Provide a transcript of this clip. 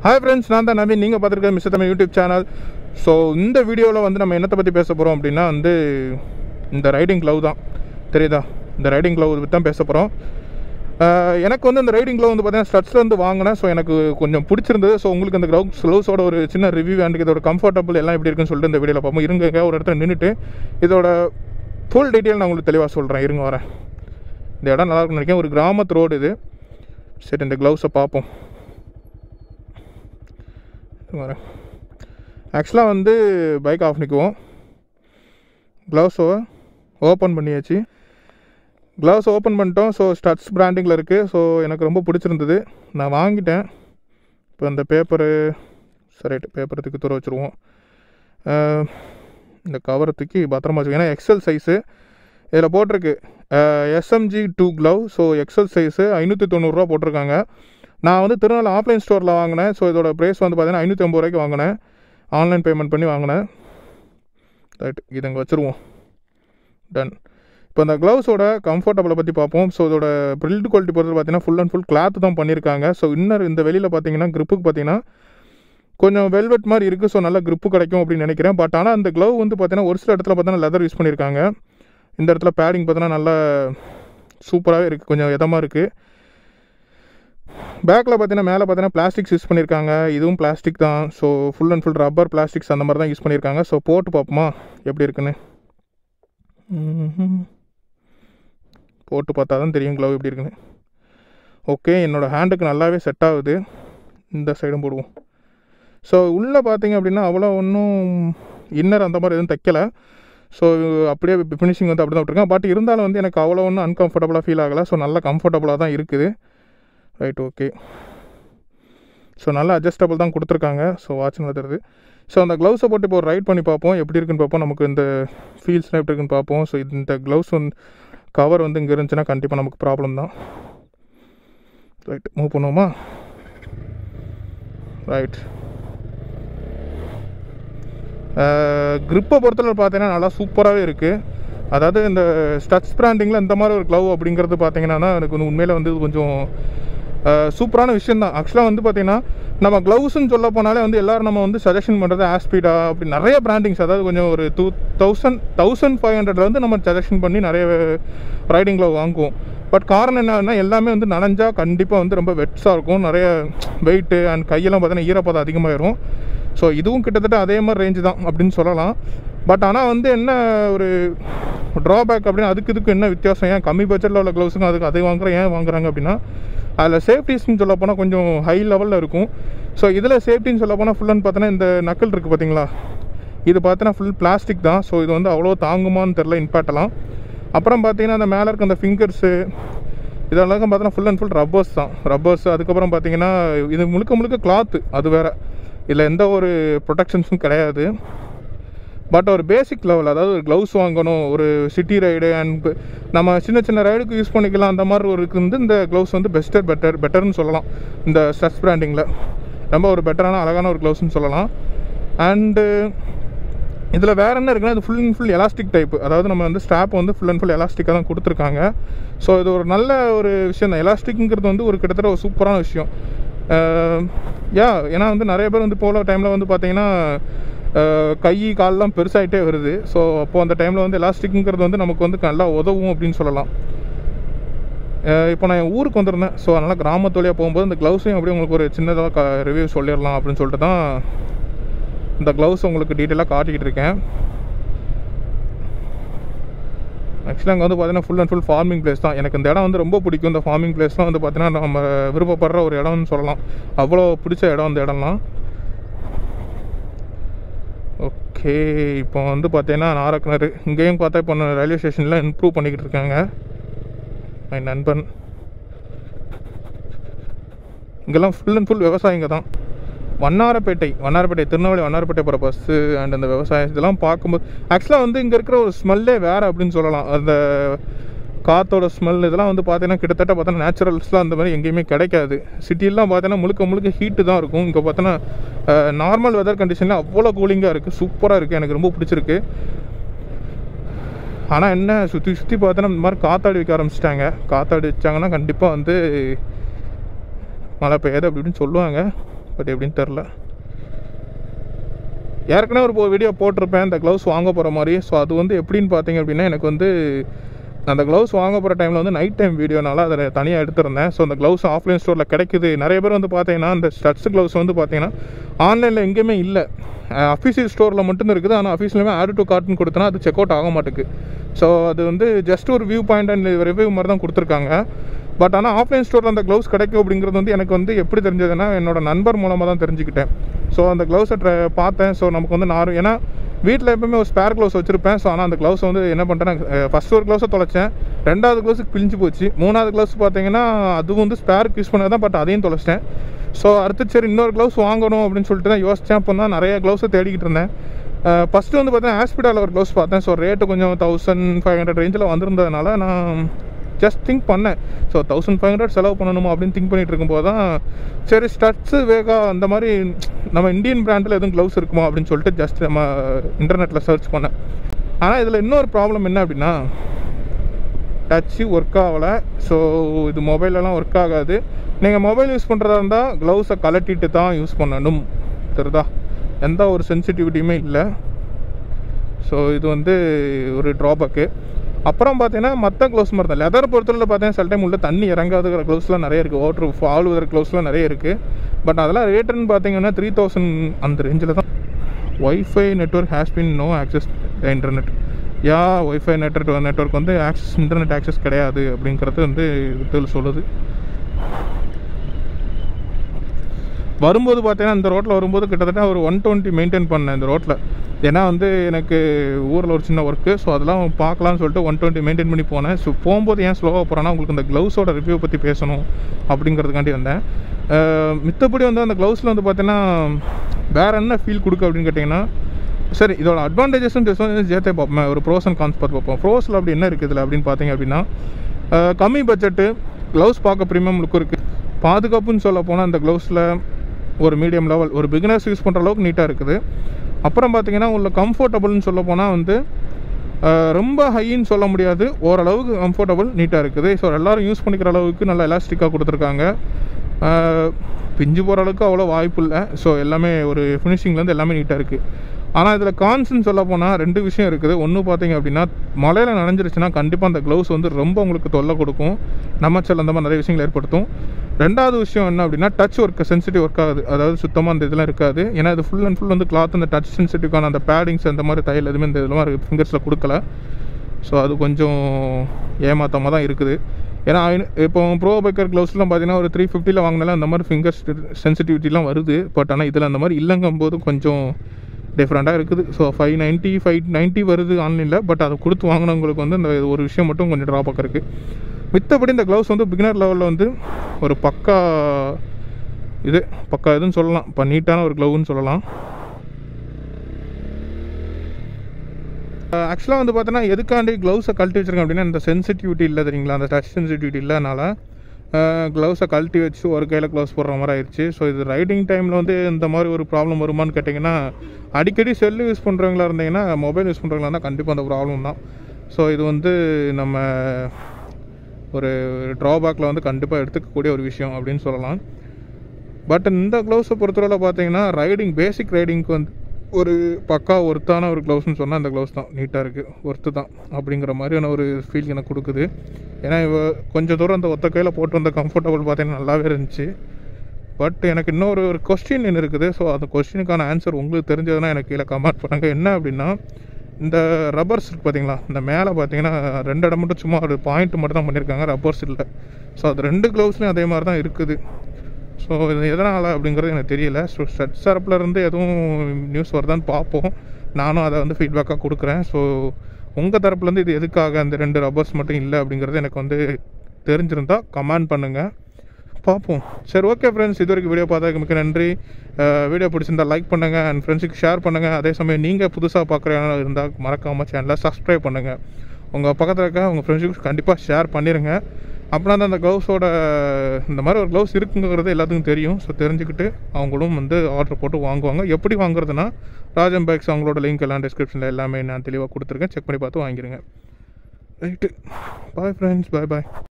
Hi friends, நான் தான் நவீன். நீங்கள் பார்த்துருக்க mister Tamil YouTube channel. So இந்த வீடியோவில் வந்து நம்ம என்னத்தை பற்றி பேச போகிறோம் அப்படின்னா வந்து இந்த ரைடிங் க்ளவ் தான். தெரியுதா? இந்த ரைடிங் க்ளவ் பற்றி தான் பேச போகிறோம். எனக்கு வந்து இந்த ரைடிங் க்ளவ் வந்து பார்த்தீங்கன்னா ஸ்டட்ஸில் வந்து வாங்கினேன். ஸோ எனக்கு கொஞ்சம் பிடிச்சிருந்தது. ஸோ உங்களுக்கு அந்த க்ளவுஸோட ஒரு சின்ன ரிவ்யூ அண்ட் இதோட கம்ஃபர்டபுள் எல்லாம் எப்படி இருக்குன்னு சொல்லிட்டு இந்த வீடியோவில் பார்ப்போம். இருங்க ஒரு இடத்துல நின்றுட்டு இதோட ஃபுல் டீட்டெயில் நான் உங்களுக்கு தெளிவாக சொல்கிறேன். இருங்க வரேன். இந்த இடம் நல்லா இருக்குன்னு நினைக்கிறேன். ஒரு கிராமத்து ரோடு இது. சரி, இந்த க்ளவுஸை பார்ப்போம். வரேன். ஆக்சுவலாக வந்து பைக் ஆஃப் நிற்குவோம். க்ளவுஸை ஓப்பன் பண்ணியாச்சு. க்ளவுஸ் ஓப்பன் பண்ணிட்டோம். ஸோ ஸ்டட்ஸ் பிராண்டிங்கில் இருக்குது. ஸோ எனக்கு ரொம்ப பிடிச்சிருந்தது, நான் வாங்கிட்டேன். இப்போ இந்த பேப்பரு சரி பேப்பரை தூர வச்சுருவோம். இந்த கவரத்துக்கு பத்திரமா வச்சுக்கோங்க. ஏன்னா எக்ஸல் சைஸு இதில் போட்டிருக்கு SMG2 glove. So XL size 590 போட்டிருக்காங்க. நான் வந்து திருநெல்வேலி ஆஃப்லைன் ஸ்டோரில் வாங்கினேன். ஸோ இதோட ப்ரைஸ் வந்து பார்த்தீங்கன்னா 550 ரூபாய்க்கு வாங்கினேன். ஆன்லைன் பேமெண்ட் பண்ணி வாங்கினேன். ரைட், இதை இங்கே வச்சுருவோம். டன். இப்போ இந்த க்ளவுஸோட கம்ஃபர்டபுளை பற்றி பார்ப்போம். ஸோ இதோட பில்ட் குவாலிட்டி பொறுத்து பார்த்தீங்கன்னா ஃபுல் அண்ட் ஃபுல் கிளாத் தான் பண்ணியிருக்காங்க. ஸோ இன்னர் இந்த வெளியில் பார்த்தீங்கன்னா க்ரிப்புக்கு பார்த்தீங்கன்னா கொஞ்சம் வெல்வெட் மாதிரி இருக்குது. ஸோ நல்லா க்ரிப்பு கிடைக்கும் அப்படின்னு நினைக்கிறேன். பட் ஆனால் அந்த க்ளவ் வந்து பார்த்தீங்கன்னா ஒரு சில இடத்துல பார்த்தீங்கன்னா லெதர் யூஸ் பண்ணியிருக்காங்க. இந்த இடத்துல பேடிங் பார்த்தீங்கன்னா நல்லா சூப்பராகவே இருக்குது, கொஞ்சம் இதமாக இருக்குது. பேக்கில் பார்த்தீங்கன்னா மேலே பார்த்தீங்கன்னா பிளாஸ்டிக்ஸ் யூஸ் பண்ணியிருக்காங்க. இதுவும் பிளாஸ்டிக் தான். So full and full rubber plastics அந்த மாதிரி தான் யூஸ் பண்ணியிருக்காங்க. ஸோ போட்டு பார்ப்போமா எப்படி இருக்குன்னு. போட்டு பார்த்தா தான் தெரியும் க்ளவ் எப்படி இருக்குன்னு. ஓகே, என்னோடய ஹேண்டுக்கு நல்லாவே செட் ஆகுது. இந்த சைடும் போடுவோம். ஸோ உள்ளே பார்த்தீங்க அப்படின்னா அவ்வளோ ஒன்றும் இன்னர் அந்த மாதிரி எதுவும் தைக்கலை. ஸோ அப்படியே ஃபினிஷிங் வந்து அப்படி தான் விட்டுருக்கேன். பட் இருந்தாலும் வந்து எனக்கு அவ்வளோ ஒன்றும் அன்கம்ஃபர்டபுளாக ஃபீல் ஆகலை. ஸோ நல்லா கம்ஃபர்டபுளாக தான் இருக்குது. Right, okay. ஸோ நல்லா அட்ஜஸ்டபிள் தான் கொடுத்துருக்காங்க. ஸோ வாட்ச்னு வந்துடுது. ஸோ அந்த க்ளவுஸை போட்டு இப்போ ஒரு ரைட் பண்ணி பார்ப்போம், எப்படி இருக்குன்னு பார்ப்போம். நமக்கு இந்த ஃபீல்ஸ்லாம் எப்படி இருக்குன்னு பார்ப்போம். ஸோ இந்த க்ளவுஸ் வந்து கவர் வந்து இங்கே இருந்துச்சுன்னா கண்டிப்பாக நமக்கு ப்ராப்ளம் தான். ரைட், மூவ் பண்ணுவோமா? ரைட். க்ரிப்பை பொறுத்தவரை பார்த்தீங்கன்னா நல்லா சூப்பராகவே இருக்குது. அதாவது இந்த ஸ்டட்ஸ் பிராண்டிங்கில் இந்த மாதிரி ஒரு க்ளவ் அப்படிங்கிறது பார்த்தீங்கன்னா எனக்கு வந்து உண்மையில் வந்து கொஞ்சம் சூப்பரான விஷயம் தான். ஆக்சுவலாக வந்து பார்த்தீங்கன்னா நம்ம க்ளவுஸ்ன்னு சொல்ல போனாலே வந்து எல்லோரும் நம்ம வந்து சஜஷன் பண்ணுறது ஆஸ்பீடா அப்படி நிறைய பிராண்டிங்ஸ், அதாவது கொஞ்சம் ஒரு 1500 நம்ம சஜஷன் பண்ணி நிறைய ரைடிங் க்ளவ் வாங்குவோம். பட் காரணம் என்னன்னா எல்லாமே வந்து நனைஞ்சா கண்டிப்பாக வந்து ரொம்ப வெட்ஸாக இருக்கும், நிறைய வெயிட்டு அண்ட் கையெல்லாம் பார்த்தீங்கன்னா ஈரப்பதம் அதிகமாகிடும். ஸோ இதுவும் கிட்டத்தட்ட அதே மாதிரி ரேஞ்சு தான் அப்படின்னு சொல்லலாம். பட் ஆனால் வந்து என்ன ஒரு ட்ராபேக் அப்படின்னா இதுக்கு என்ன வித்தியாசம், ஏன் கம்மி பட்ஜெட்டில் உள்ள க்ளவுஸுக்கும் அதுக்கு அதை ஏன் வாங்குறாங்க அப்படின்னா அதில் சேஃப்டிஸ்ன்னு சொல்ல போனால் கொஞ்சம் ஹை லெவலில் இருக்கும். ஸோ இதில் சேஃப்டின்னு சொல்ல போனால் ஃபுல் அண்ட் பார்த்தீங்கன்னா இந்த நக்கல் இருக்குது பார்த்தீங்களா, இது பார்த்தீங்கன்னா ஃபுல் பிளாஸ்டிக் தான். ஸோ இது வந்து அவ்வளோ தாங்குமான்னு தெரில இம்பேக்டெல்லாம். அப்புறம் பார்த்தீங்கன்னா அந்த மேலே இருக்க அந்த ஃபிங்கர்ஸு இதெல்லாம் பார்த்தீங்கன்னா ஃபுல் அண்ட் ஃபுல் ரப்பர்ஸ் தான். ரப்பர்ஸ். அதுக்கப்புறம் பார்த்தீங்கன்னா இது முழுக்க கிளாத்து, அது வேறு. இதில் எந்த ஒரு ப்ரொடெக்ஷன்ஸும் கிடையாது. பட் ஒரு பேசிக் லெவல், அதாவது ஒரு க்ளவுஸ் வாங்கணும் ஒரு சிட்டி ரைடு அண்ட் நம்ம சின்ன ரைடுக்கு யூஸ் பண்ணிக்கலாம் அந்த மாதிரி ஒரு வந்து இந்த க்ளவுஸ் வந்து பெட்டர்னு சொல்லலாம். இந்த ஸ்டட்ஸ் பிராண்டிங்கில் ரொம்ப ஒரு பெட்டரான அழகான ஒரு க்ளவுஸ்ன்னு சொல்லலாம். அண்டு இதில் வேறு என்ன இருக்குன்னா இது full and full elastic type, அதாவது நம்ம வந்து ஸ்ட்ராப் வந்து ஃபுல் அண்ட் ஃபுல் எலாஸ்டிக்காக தான் கொடுத்துருக்காங்க. ஸோ இது ஒரு நல்ல ஒரு விஷயம் தான். எலாஸ்டிக்ங்கிறது வந்து ஒரு கிட்டத்தட்ட ஒரு சூப்பரான விஷயம். ஏன்னா வந்து நிறைய பேர் வந்து போகிற டைமில் வந்து பார்த்திங்கன்னா கை காலெலாம் பெருசாகிட்டே வருது. ஸோ அப்போது அந்த டைமில் வந்து எலாஸ்டிக்ங்கிறது வந்து நமக்கு வந்து நல்லா உதவும் அப்படின்னு சொல்லலாம். இப்போ நான் என் ஊருக்கு வந்துருந்தேன். ஸோ அதனால் கிராமத்து வழியாக போகும்போது இந்த க்ளவுஸையும் அப்படியே உங்களுக்கு ஒரு சின்னதாக ரிவ்யூ சொல்லிடலாம் அப்படின்னு சொல்லிட்டு தான் இந்த க்ளவுஸ் உங்களுக்கு டீட்டெயிலாக காட்டிக்கிட்டு இருக்கேன். ஆக்சுவலாக அங்கே வந்து பார்த்தீங்கன்னா full and full forming place தான். எனக்கு இந்த இடம் வந்து ரொம்ப பிடிக்கும். இந்த ஃபார்மிங் பிளேஸ்லாம் வந்து பார்த்தீங்கன்னா நம்ம விருப்பப்படுற ஒரு இடம்னு சொல்லலாம். அவ்வளோ பிடிச்ச இடம் அந்த இடம்லாம். ஓகே, இப்போ வந்து பார்த்தீங்கன்னா நாரக்கிணறு இங்கேயும் பார்த்தா இப்போ ரயில்வே ஸ்டேஷனில் இம்ப்ரூவ் பண்ணிக்கிட்டு இருக்காங்க. என் நண்பன் இங்கெல்லாம் ஃபுல் அண்ட் ஃபுல் விவசாயிங்க தான். வண்ணாரப்பேட்டை திருநெல்வேலி வண்ணாரப்பேட்டை போகிற பஸ்ஸு அண்ட் அந்த விவசாயம் இதெல்லாம் பார்க்கும்போது ஆக்சுவலாக வந்து இங்கே இருக்கிற ஒரு ஸ்மெல்லே வேறு அப்படின்னு சொல்லலாம். அந்த காற்றோட ஸ்மெல் இதெல்லாம் வந்து பார்த்தீங்கன்னா கிட்டத்தட்ட பார்த்தோன்னா நேச்சுரல்ஸ்லாம் அந்த மாதிரி எங்கேயுமே கிடைக்காது. சிட்டிலாம் பார்த்தீங்கன்னா முழுக்க ஹீட்டு தான் இருக்கும். இங்கே பார்த்தோன்னா நார்மல் வெதர் கண்டிஷனில் அவ்வளோ கூலிங்காக இருக்குது, சூப்பராக இருக்குது, எனக்கு ரொம்ப பிடிச்சிருக்கு. ஆனால் என்ன சுற்றி பார்த்தோன்னா இந்த மாதிரி காற்றாடி வைக்க ஆரம்பிச்சிட்டாங்க. காற்றாடி வச்சாங்கன்னா கண்டிப்பாக வந்து மழை பெய்யாது அப்படி இப்படின்னு சொல்லுவாங்க. பட் எப்படின்னு தெரில. ஏற்கனவே ஒரு வீடியோ போட்டிருப்பேன் இந்த க்ளவுஸ் வாங்க போகிற மாதிரி. ஸோ அது வந்து எப்படின்னு பார்த்தீங்க அப்படின்னா, எனக்கு வந்து அந்த க்ளவுஸ் வாங்க போகிற டைமில் வந்து நைட் டைம் வீடியோனால அதை தனியாக எடுத்திருந்தேன். ஸோ அந்த க்ளவுஸ் ஆஃப்லைன் ஸ்டோரில் கிடைக்குது. நிறைய பேர் வந்து பார்த்தீங்கன்னா அந்த ஸ்டட்ஸ் க்ளவுஸ் வந்து பார்த்தீங்கன்னா ஆன்லைனில் எங்கேயுமே இல்லை, அஃபீஷியல் ஸ்டோரில் மட்டும்தான் இருக்குது. ஆனால் அஃபீஷியலுமே ஆட் டு கார்ட்னு கொடுத்தனா அது செக் அவுட் ஆக மாட்டேங்குது. ஸோ அது வந்து ஜஸ்ட் ஒரு வியூ பாயிண்ட் அண்ட் ரிவ்யூ மாதிரி தான் கொடுத்துருக்காங்க. பட் ஆனால் ஆஃப்லைன் ஸ்டோரில் அந்த க்ளவுஸ் கிடைக்கும் அப்படிங்கிறது வந்து எனக்கு வந்து எப்படி தெரிஞ்சதுன்னா, என்னோட நண்பர் மூலமாக தான் தெரிஞ்சுக்கிட்டேன். ஸோ அந்த க்ளவுஸை பார்த்தேன். ஸோ நமக்கு வந்து ஏன்னா வீட்டில் எப்பவுமே ஒரு ஸ்பேர் க்ளவுஸ் வச்சுருப்பேன். ஸோ ஆனால் அந்த க்ளவுஸ் வந்து என்ன பண்ணிட்டேன், ஃபஸ்ட் ஒரு க்ளவுஸை தொலைச்சேன், ரெண்டாவது க்ளவுஸுக்கு பிழிஞ்சு போச்சு, மூணாவது க்ளவுஸ் பார்த்தீங்கன்னா அதுவும் வந்து ஸ்பேருக்கு யூஸ் பண்ணது தான், பட் அதையும் தொலைச்சிட்டேன். ஸோ அடுத்து சரி இன்னொரு க்ளவுஸ் வாங்கணும் அப்படின்னு சொல்லிட்டு தான் யோசித்தேன். அப்போ தான் நிறைய க்ளவுஸை தேடிக்கிட்டு இருந்தேன். ஃபஸ்ட்டு வந்து பார்த்தீங்கன்னா ஹாஸ்பிட்டலில் ஒரு க்ளவுஸ் பார்த்தேன். ஸோ ரேட்டு கொஞ்சம் 1500 ரேஞ்சில் வந்திருந்ததுனால நான் ஜஸ்ட் திங்க் பண்ணேன். ஸோ 1500 செலவு பண்ணணுமா அப்படின்னு திங்க் பண்ணிகிட்டு இருக்கும்போது தான் சரி ஸ்டட்ஸு வேகா அந்த மாதிரி நம்ம இந்தியன் பிராண்டில் எதுவும் க்ளவுஸ் இருக்குமா அப்படின்னு சொல்லிட்டு ஜஸ்ட் நம்ம இன்டர்நெட்டில் சர்ச் பண்ணேன். ஆனால் இதில் இன்னொரு ப்ராப்ளம் என்ன அப்படின்னா, டச்சு ஒர்க் ஆகலை. ஸோ இது மொபைலெலாம் ஒர்க் ஆகாது. நீங்கள் மொபைல் யூஸ் பண்ணுறதா இருந்தால் க்ளவுஸை கலட்டிட்டு தான் யூஸ் பண்ணணும், தெரியுதா? எந்த ஒரு சென்சிட்டிவிட்டியுமே இல்லை. ஸோ இது வந்து ஒரு ட்ராபேக்கு. அப்புறம் பார்த்தீங்கன்னா மற்ற க்ளவுஸ் மாதிரி தான் லெதர் பொறுத்தவரை பார்த்தீங்கன்னா சில டைம் உள்ள தண்ணி இறங்காதுக்கிற க்ளவுஸ்லாம் நிறைய இருக்குது, வாட்டர் ஃபால் விதர் க்ளவுஸ்லாம் நிறைய இருக்குது. பட் அதெல்லாம் ரேட்டுன்னு பார்த்தீங்கன்னா 3000 அந்த ரேஞ்சில் தான். Wifi network has been no access internet. Wifi network வந்து இன்டர்நெட் ஆக்சஸ் கிடையாது அப்படிங்கிறது வந்து இதில் சொல்லுது. வரும்போது பார்த்தீங்கன்னா இந்த ரோட்டில் வரும்போது கிட்டத்தட்ட ஒரு 120 மெயின்டைன் பண்ணேன் இந்த ரோட்டில். ஏன்னா வந்து எனக்கு ஊரில் ஒரு சின்ன ஒர்க்கு, ஸோ அதெல்லாம் பார்க்கலான்னு சொல்லிட்டு 120 மெயின்டைன் பண்ணி போனேன். ஸோ போகும்போது ஏன் ஸ்லோவாக போகிறேன்னா, உங்களுக்கு இந்த க்ளவுஸோட ரிவ்யூ பற்றி பேசணும் அப்படிங்கிறதுக்காண்டி வந்தேன். மித்தபடி வந்து அந்த க்ளவுஸில் வந்து பார்த்தீங்கன்னா வேறு என்ன ஃபீல் கொடுக்கு அப்படின்னு கேட்டிங்கன்னா, சரி இதோட அட்வான்டேஜஸும் சேர்த்தே பார்ப்போம், ஒரு ப்ரோஸ் அண்ட் கான்ஸ் பார்த்து பார்ப்போம். ப்ரோஸில் அப்படி என்ன இருக்குது இதில் அப்படின்னு பார்த்தீங்க அப்படின்னா, கம்மி பட்ஜெட்டு, க்ளவுஸ் பார்க்க ப்ரீமியம் லுக்கு இருக்குது. பாதுகாப்புன்னு சொல்ல போனால் அந்த க்ளவுஸில் ஒரு மீடியம் லெவல், ஒரு பிகினர்ஸ் யூஸ் பண்ணுற அளவுக்கு நீட்டாக இருக்குது. அப்புறம் பார்த்தீங்கன்னா உள்ள கம்ஃபர்டபுள்னு சொல்ல போனால் வந்து ரொம்ப ஹைன்னு சொல்ல முடியாது, ஓரளவுக்கு கம்ஃபர்டபுள் நீட்டாக இருக்குது. ஸோ எல்லோரும் யூஸ் பண்ணிக்கிற அளவுக்கு நல்லா எலாஸ்டிக்காக கொடுத்துருக்காங்க. பிஞ்சு போகிற அளவுக்கு அவ்வளோ வாய்ப்பு இல்லை. ஸோ எல்லாமே ஒரு ஃபினிஷிங்லேருந்து எல்லாமே நீட்டாக இருக்குது. ஆனால் இதில் கான்ஸ்ன்னு சொல்ல போனால் 2 விஷயம் இருக்குது. ஒன்று பார்த்தீங்க அப்படின்னா, மழையில் நனைஞ்சிருச்சுன்னா கண்டிப்பாக அந்த க்ளவுஸ் வந்து ரொம்ப உங்களுக்கு தொல்லை கொடுக்கும், நமச்சல் அந்த மாதிரி நிறைய விஷயங்கள் ஏற்படுத்தும். ரெண்டாவது விஷயம் என்ன அப்படின்னா, டச் ஒர்க்கு சென்சிட்டிவ் ஒர்க் ஆகுது, அதாவது சுத்தமாக அந்த இதெல்லாம் இருக்காது. ஏன்னா இது ஃபுல் அண்ட் ஃபுல் வந்து கிளாத், அந்த டச் சென்சிட்டிவ்க்கான அந்த பேடிங்ஸ் அந்த மாதிரி தையல் எதுவுமே இந்த இதெல்லாம் ஃபிங்கர்ஸில் கொடுக்கல. ஸோ அது கொஞ்சம் ஏமாத்தமாக தான் இருக்குது. ஏன்னா இப்போ ப்ரோ பைக்கர் க்ளவுஸ்லாம் பார்த்தீங்கன்னா ஒரு 350 வாங்கினாலும் அந்த மாதிரி ஃபிங்கர்ஸ் சென்சிட்டிவிட்டிலாம் வருது. பட் ஆனால் இதில் அந்த மாதிரி இல்லைங்கும்போது கொஞ்சம் டிஃப்ரெண்ட்டாக இருக்குது. ஸோ 590 வருது ஆன்லைனில். பட் அதை கொடுத்து வாங்கினவங்களுக்கு வந்து இந்த ஒரு விஷயம் மட்டும் கொஞ்சம் ட்ராபேக் இருக்குது. மித்தபடி இந்த க்ளவுஸ் வந்து பிகினர் லெவலில் வந்து ஒரு பக்கா இதுன்னு சொல்லலாம், இப்போ நீட்டான ஒரு க்ளவுன்னு சொல்லலாம். ஆக்சுவலாக வந்து பார்த்தோன்னா எதுக்காண்டி க்ளவுஸை கழட்டி வச்சுருக்கேன் அப்படின்னா, இந்த சென்சிட்டிவிட்டி இல்லை தெரியுங்களா, அந்த டச் சென்சிட்டிவிட்டி இல்லைனால க்ளவுஸை கழட்டி வச்சு ஒரு கையில் க்ளவுஸ் போடுற மாதிரி ஆயிடுச்சு. ஸோ இது ரைடிங் டைமில் வந்து இந்த மாதிரி ஒரு ப்ராப்ளம் வருமானு கேட்டிங்கன்னா, அடிக்கடி செல்லு யூஸ் பண்ணுறவங்களா இருந்தீங்கன்னா, மொபைல் யூஸ் பண்ணுறவங்களா இருந்தால் கண்டிப்பாக அந்த ப்ராப்ளம் தான். ஸோ இது வந்து நம்ம ஒரு ட்ராபேக்கில் வந்து கண்டிப்பாக எடுத்துக்கக்கூடிய ஒரு விஷயம் அப்படின்னு சொல்லலாம். பட் இந்த க்ளவுஸை பொறுத்தவரை பார்த்தீங்கன்னா பேசிக் ரைடிங்க்கு வந்து ஒரு பக்கா ஒர்த்தான ஒரு க்ளவுஸ்னு சொன்னால் இந்த க்ளவுஸ் தான். நீட்டாக இருக்குது, ஒர்த்து தான் அப்படிங்கிற மாதிரியான ஒரு ஃபீல் எனக்கு கொடுக்குது. ஏன்னா கொஞ்சம் தூரம் அந்த ஒத்த கையில் போட்டு வந்த கம்ஃபர்டபுள் பார்த்தீங்கன்னா நல்லாவே இருந்துச்சு. பட் எனக்கு இன்னொரு கொஸ்டின் என்ன இருக்குது. ஸோ அந்த கொஸ்டினுக்கான ஆன்சர் உங்களுக்கு தெரிஞ்சதுன்னா எனக்கு கீழே கமெண்ட் பண்ணுங்கள். என்ன அப்படின்னா, இந்த ரப்பர்ஸ் இருக்குது பார்த்தீங்களா, இந்த மேலே பார்த்தீங்கன்னா 2 இடம் மட்டும் சும்மா ஒரு பாயிண்ட் மட்டும் தான் பண்ணியிருக்காங்க, ரப்பர்ஸ் இல்லை. ஸோ அது 2 க்ளவுஸ்லையும் அதே மாதிரி தான் இருக்குது. ஸோ இது எதனால் அப்படிங்கிறது எனக்கு தெரியல. ஸோ ஸ்டட் தரப்புலேருந்து எதுவும் நியூஸ் வருதான்னு பார்ப்போம். நானும் அதை வந்து ஃபீட்பேக்காக கொடுக்குறேன். ஸோ உங்கள் தரப்புலேருந்து இது எதுக்காக அந்த 2 ரப்பர்ஸ் மட்டும் இல்லை அப்படிங்கிறது எனக்கு வந்து தெரிஞ்சிருந்தால் கமெண்ட் பண்ணுங்கள், பார்ப்போம். சரி, ஓகே ஃப்ரெண்ட்ஸ், இது வரைக்கும் வீடியோ பார்த்ததுக்கு மிக்க நன்றி. வீடியோ பிடிச்சிருந்தால் லைக் பண்ணுங்கள் அண்ட் ஃப்ரெண்ட்ஸுக்கு ஷேர் பண்ணுங்கள். அதே சமயம் நீங்கள் புதுசாக பார்க்குறவங்க இருந்தால் மறக்காமல் சேனலை சப்ஸ்கிரைப் பண்ணுங்கள். உங்கள் பக்கத்தில் இருக்க உங்கள் ஃப்ரெண்ட்ஸுக்கு கண்டிப்பாக ஷேர் பண்ணிடுங்க. அப்படின்னா தான் அந்த க்ளவுஸோட இந்த மாதிரி ஒரு க்ளவுஸ் இருக்குங்கிறது எல்லாத்துக்கும் தெரியும். ஸோ தெரிஞ்சுக்கிட்டு அவங்களும் வந்து ஆர்டர் போட்டு வாங்குவாங்க. எப்படி வாங்குறதுனா, ராஜம் பைக்ஸ் அவங்களோட லிங்க் எல்லாம் டிஸ்கிரிப்ஷனில் எல்லாமே நான் தெளிவாக கொடுத்துருக்கேன். செக் பண்ணி பார்த்து வாங்கிடுங்க. ரைட்டு, பாய் ஃப்ரெண்ட்ஸ், பாய்.